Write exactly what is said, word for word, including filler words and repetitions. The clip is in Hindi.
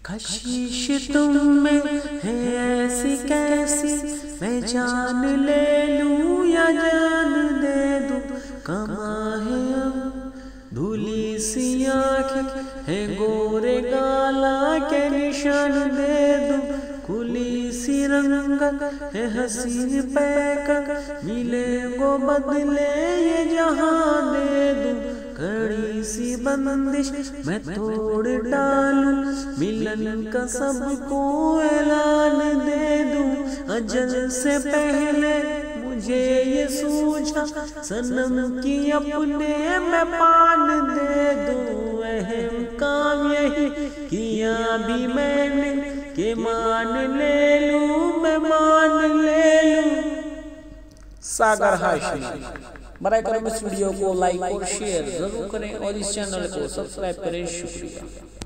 कशिश तुम में है ऐसी कैसी, मैं जान ले लूं या जान दे दूं। कमा है अब धूली सी आँखें है गोरे गाला के निशान दे दूं। खुली सी रंगत है हसीन पैकर, मिले गो बदले ये जहां दे दूं। कड़ी सी बंदिश मैं तोड़ डालूं, मिलन का सबको ऐलान दे दूं। अजल से पहले मुझे ये सूझा, सनम की अपने मैं पान दे दूं। अहम काम यही किया भी मैंने कि मान ले लूं, मैं मान ले लूं। सागर हाशमी। बराए करें इस वीडियो को लाइक और शेयर जरूर करें और इस चैनल को सब्सक्राइब करें। शुक्रिया।